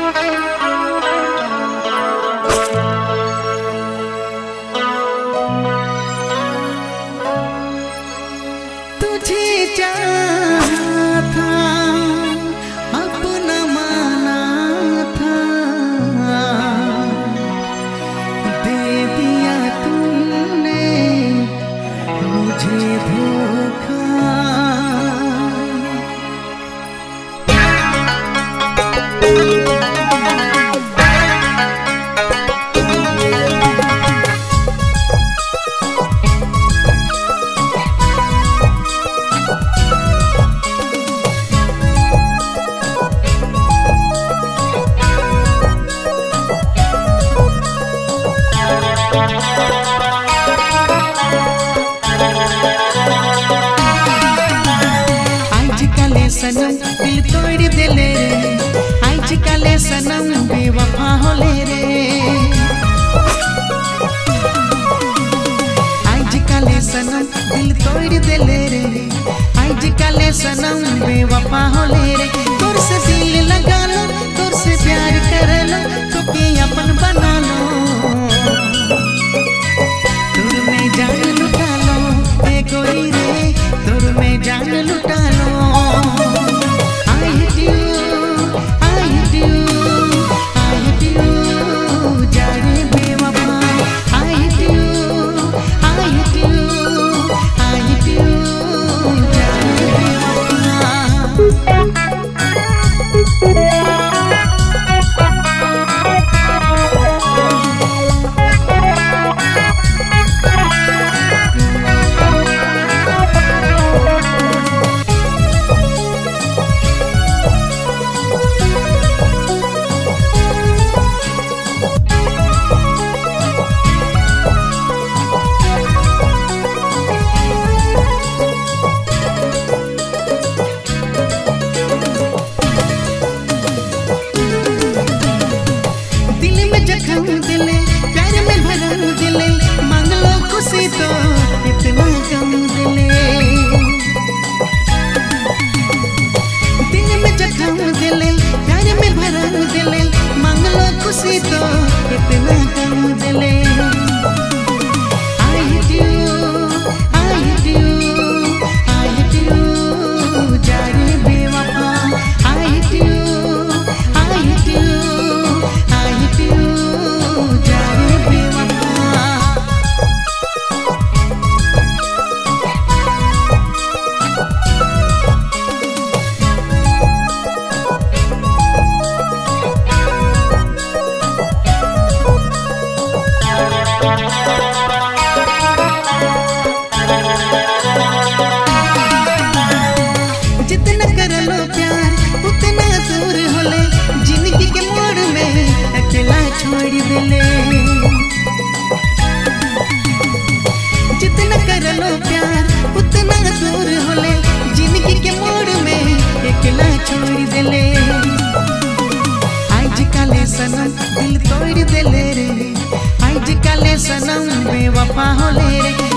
सनम दिल तोड़ देले रे, आज काले सनम बेवफा होले रे। आज काले सनम दिल तोड़ देले रे, आज काले सनम बेवफा होले रे। तोर से दिल लगा लो, तोर से प्यार कर लो, तो के अपन बना लो। तोर में जान लुटा लो ए गोरी रे, तोर में जान लुटा लो। खुशी तो इतना कम दिले। I hate you, जा रे बेवफा। I hate you, जा रे बेवफा। जितना कर लो प्यार उतना दूर होले, जिंदगी के मोड़ में अकेला छोड़ देले। जितना कर लो प्यार उतना दूर होले, जिंदगी के मोड़ में अकेला छोड़ देले। आज काले सनम दिल तोड़ देले रे, आज काले सनम बेवफा होले रे।